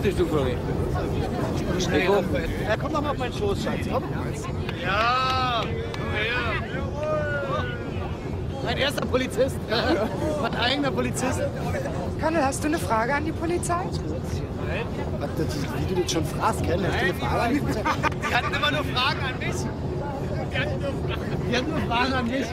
dich, du Vogel. Ja, komm doch mal auf meinen Schoß, Schatz. Komm. Ja, komm her. Mein erster Polizist. Mein eigener Polizist. Colonel, hast du eine Frage an die Polizei? Wie du das schon fragst, Ken, hast du eine Frage an die Polizei? Die hatten immer nur Fragen an mich. Die hatten nur Fragen an mich.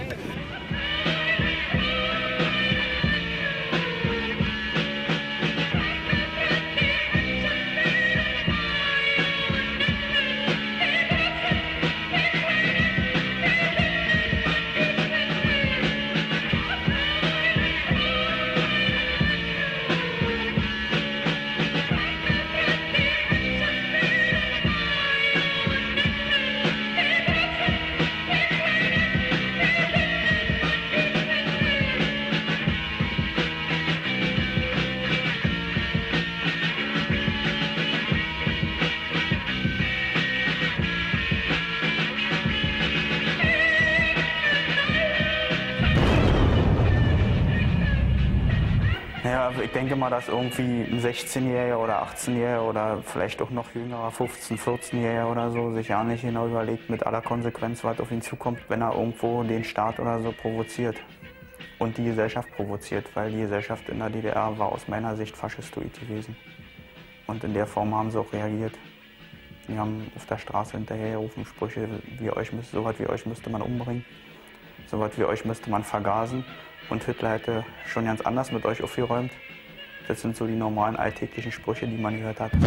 Ja, also ich denke mal, dass irgendwie ein 16-Jähriger oder 18-Jähriger oder vielleicht auch noch jüngerer, 15-, 14-Jähriger oder so, sich ja nicht genau überlegt mit aller Konsequenz, was auf ihn zukommt, wenn er irgendwo den Staat oder so provoziert und die Gesellschaft provoziert, weil die Gesellschaft in der DDR war aus meiner Sicht faschistoid gewesen. Und in der Form haben sie auch reagiert. Die haben auf der Straße hinterhergerufen, Sprüche so was wie euch müsste man umbringen, so was wie euch müsste man vergasen. Und Hitler hätte schon ganz anders mit euch aufgeräumt. Das sind so die normalen alltäglichen Sprüche, die man gehört hat.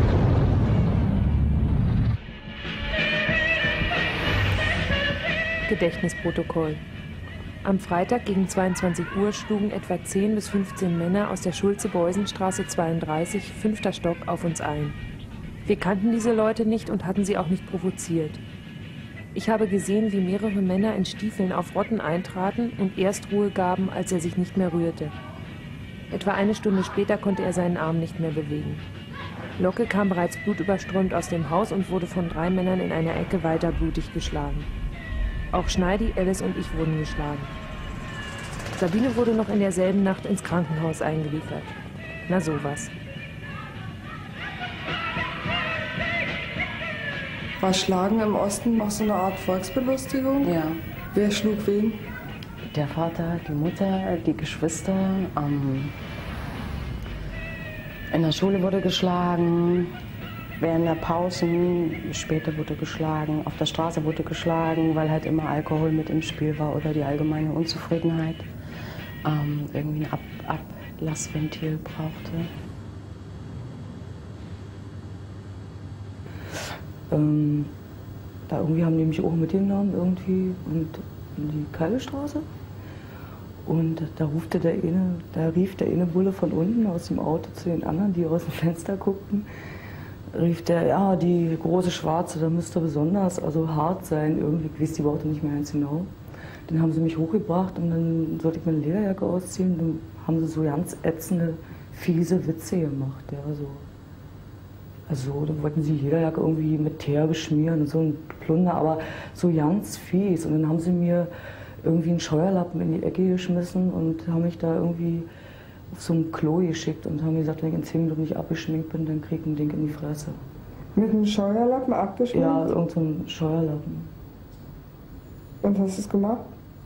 Gedächtnisprotokoll. Am Freitag gegen 22 Uhr schlugen etwa 10 bis 15 Männer aus der Schulze-Beusen-Straße 32, 5. Stock, auf uns ein. Wir kannten diese Leute nicht und hatten sie auch nicht provoziert. Ich habe gesehen, wie mehrere Männer in Stiefeln auf Rotten eintraten und erst Ruhe gaben, als er sich nicht mehr rührte. Etwa eine Stunde später konnte er seinen Arm nicht mehr bewegen. Locke kam bereits blutüberströmt aus dem Haus und wurde von 3 Männern in einer Ecke weiter blutig geschlagen. Auch Schneidi, Alice und ich wurden geschlagen. Sabine wurde noch in derselben Nacht ins Krankenhaus eingeliefert. Na sowas. War Schlagen im Osten auch so eine Art Volksbelustigung? Ja. Wer schlug wen? Der Vater, die Mutter, die Geschwister. In der Schule wurde geschlagen, während der Pausen, später wurde geschlagen, auf der Straße wurde geschlagen, weil halt immer Alkohol mit im Spiel war oder die allgemeine Unzufriedenheit irgendwie ein Ablassventil brauchte. Da irgendwie haben die mich auch mitgenommen irgendwie und in die Kalbestraße. Und da rief der eine Bulle von unten aus dem Auto zu den anderen, die aus dem Fenster guckten, rief der, ja, die große Schwarze, da müsste besonders hart sein, irgendwie, ich weiß die Worte nicht mehr ganz genau. Dann haben sie mich hochgebracht und dann sollte ich meine Lederjacke ausziehen, dann haben sie so ganz ätzende, fiese Witze gemacht, ja, so. Also, dann wollten sie jeder Jacke irgendwie mit Teer beschmieren und so ein Plunder, aber so ganz fies. Und dann haben sie mir irgendwie einen Scheuerlappen in die Ecke geschmissen und haben mich da irgendwie auf so ein Klo geschickt und haben gesagt, wenn ich in 10 Minuten nicht abgeschminkt bin, dann krieg ich ein Ding in die Fresse. Mit einem Scheuerlappen abgeschminkt? Ja, irgend so ein Scheuerlappen. Und hast du es gemacht?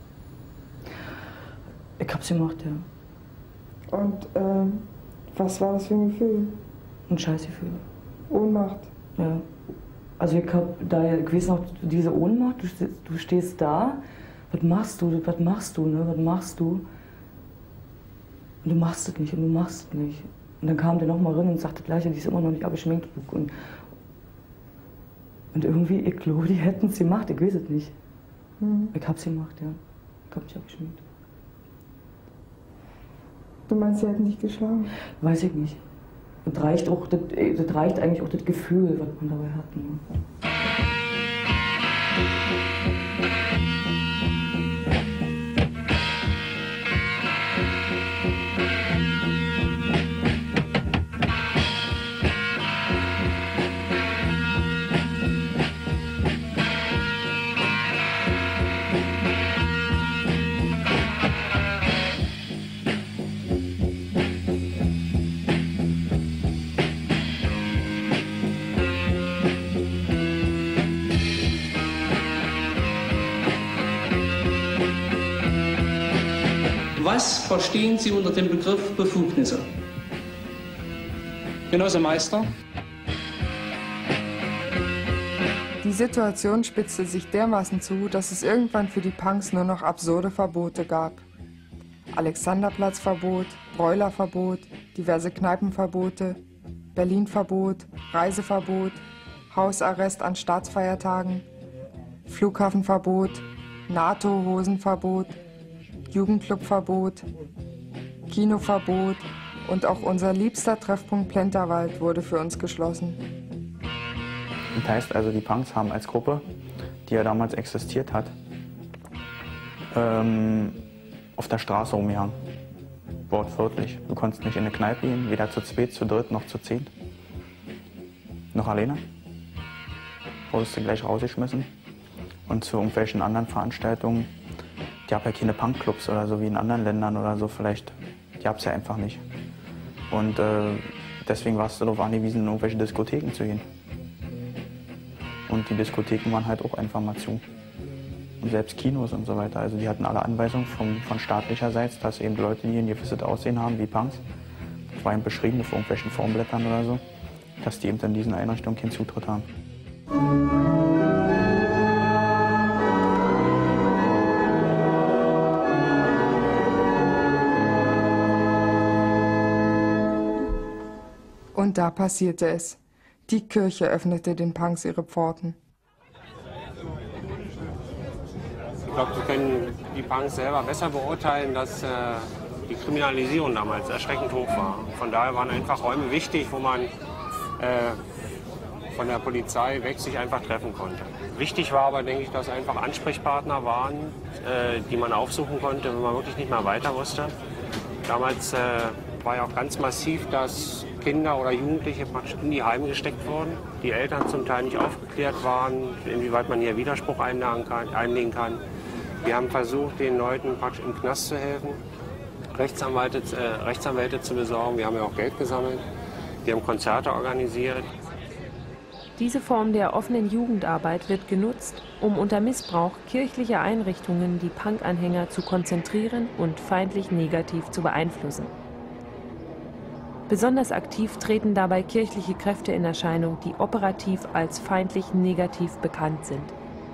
Ich hab's gemacht, ja. Und was war das für ein Gefühl? Ein Scheißgefühl. Ohnmacht? Ja. Also ich weiß noch, diese Ohnmacht, du stehst da, was machst du, ne, was machst du? Und du machst es nicht und du machst es nicht. Und dann kam der nochmal rein und sagte gleich, die ist immer noch nicht abgeschminkt. Und irgendwie, ich glaube, die hätten es gemacht, ich weiß es nicht. Ich hab's gemacht, ja. Ich hab mich abgeschminkt. Du meinst, sie hätten dich geschlagen? Weiß ich nicht. Das reicht eigentlich auch das Gefühl, was man dabei hat. Ne? Was verstehen Sie unter dem Begriff Befugnisse? Genosse Meister? Die Situation spitzte sich dermaßen zu, dass es irgendwann für die Punks nur noch absurde Verbote gab. Alexanderplatzverbot, Broilerverbot, diverse Kneipenverbote, Berlinverbot, Reiseverbot, Hausarrest an Staatsfeiertagen, Flughafenverbot, NATO-Hosenverbot, Jugendclubverbot, Kinoverbot und auch unser liebster Treffpunkt Plenterwald wurde für uns geschlossen. Das heißt also, die Punks haben als Gruppe, die ja damals existiert hat, auf der Straße rumgehangen. Wortwörtlich. Du konntest nicht in eine Kneipe gehen, weder zu zweit, zu dritt noch zu zehn. Noch alleine. Wurdest du gleich rausgeschmissen. Und zu irgendwelchen anderen Veranstaltungen, die gab ja keine Punkclubs oder so wie in anderen Ländern oder so vielleicht. Die gab es ja einfach nicht. Und deswegen warst du darauf angewiesen, in irgendwelche Diskotheken zu gehen. Und die Diskotheken waren halt auch einfach mal zu. Und selbst Kinos und so weiter. Also die hatten alle Anweisungen von staatlicherseits, dass eben Leute, die ein gewisses Aussehen haben, wie Punks, das war eben beschrieben auf irgendwelchen Formblättern oder so, dass die eben in diesen Einrichtungen keinen Zutritt haben. Und da passierte es. Die Kirche öffnete den Punks ihre Pforten. Ich glaube, wir können die Punks selber besser beurteilen, dass die Kriminalisierung damals erschreckend hoch war. Von daher waren einfach Räume wichtig, wo man von der Polizei weg sich einfach treffen konnte. Wichtig war aber, denke ich, dass einfach Ansprechpartner waren, die man aufsuchen konnte, wenn man wirklich nicht mehr weiter wusste. Damals war ja auch ganz massiv, dass Kinder oder Jugendliche praktisch in die Heime gesteckt wurden, die Eltern zum Teil nicht aufgeklärt waren, inwieweit man hier Widerspruch einlegen kann. Wir haben versucht, den Leuten praktisch im Knast zu helfen, Rechtsanwälte zu besorgen. Wir haben ja auch Geld gesammelt. Wir haben Konzerte organisiert. Diese Form der offenen Jugendarbeit wird genutzt, um unter Missbrauch kirchlicher Einrichtungen die Punk-Anhänger zu konzentrieren und feindlich negativ zu beeinflussen. Besonders aktiv treten dabei kirchliche Kräfte in Erscheinung, die operativ als feindlich negativ bekannt sind.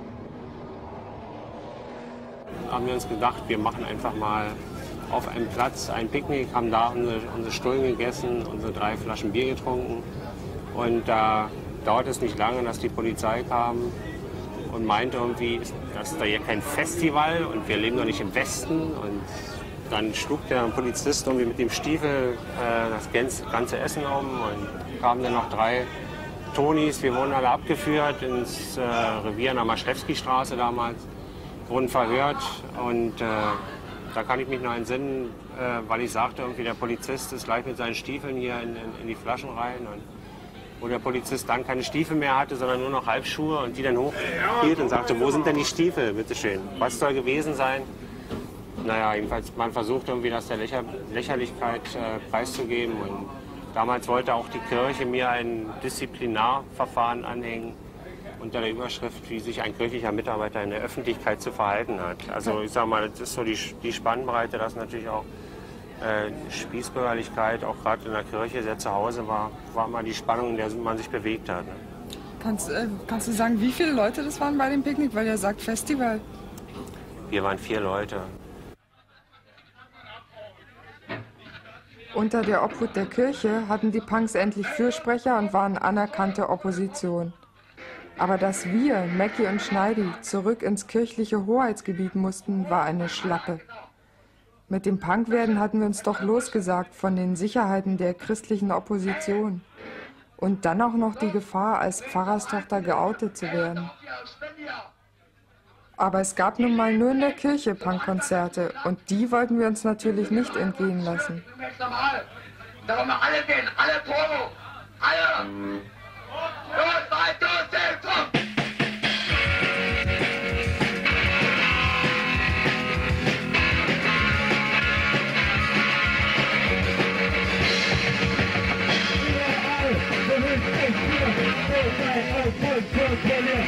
Haben wir uns gedacht, wir machen einfach mal auf einem Platz ein Picknick, haben da unsere Stullen gegessen, unsere 3 Flaschen Bier getrunken. Und da dauerte es nicht lange, dass die Polizei kam und meinte irgendwie, das ist da hier kein Festival und wir leben doch nicht im Westen. Und dann schlug der Polizist irgendwie mit dem Stiefel das ganze Essen um und kamen dann noch 3 Tonis. Wir wurden alle abgeführt ins Revier an der Maschlewski-Straße damals, wurden verhört und da kann ich mich noch entsinnen, weil ich sagte, irgendwie der Polizist ist gleich mit seinen Stiefeln hier in die Flaschen rein. Und wo der Polizist dann keine Stiefel mehr hatte, sondern nur noch Halbschuhe und die dann hochhielt und sagte, wo sind denn die Stiefel, bitteschön? Was soll gewesen sein? Naja, jedenfalls, man versucht irgendwie das der Lächerlichkeit preiszugeben. Und damals wollte auch die Kirche mir ein Disziplinarverfahren anhängen unter der Überschrift, wie sich ein kirchlicher Mitarbeiter in der Öffentlichkeit zu verhalten hat. Also ich sag mal, das ist so die Spannbreite, dass natürlich auch Spießbürgerlichkeit, auch gerade in der Kirche sehr zu Hause war mal die Spannung, in der man sich bewegt hat. Ne? Kannst du sagen, wie viele Leute das waren bei dem Picknick? Weil ihr sagt Festival. Wir waren 4 Leute. Unter der Obhut der Kirche hatten die Punks endlich Fürsprecher und waren anerkannte Opposition. Aber dass wir, Mackie und Schneidi, zurück ins kirchliche Hoheitsgebiet mussten, war eine Schlappe. Mit dem Punkwerden hatten wir uns doch losgesagt von den Sicherheiten der christlichen Opposition. Und dann auch noch die Gefahr, als Pfarrerstochter geoutet zu werden. Aber es gab nun mal nur in der Kirche Punkkonzerte und die wollten wir uns natürlich nicht entgehen lassen. Darum alle gehen, alle Promo, alle! Los, weit, los, Zentrum! Berlin,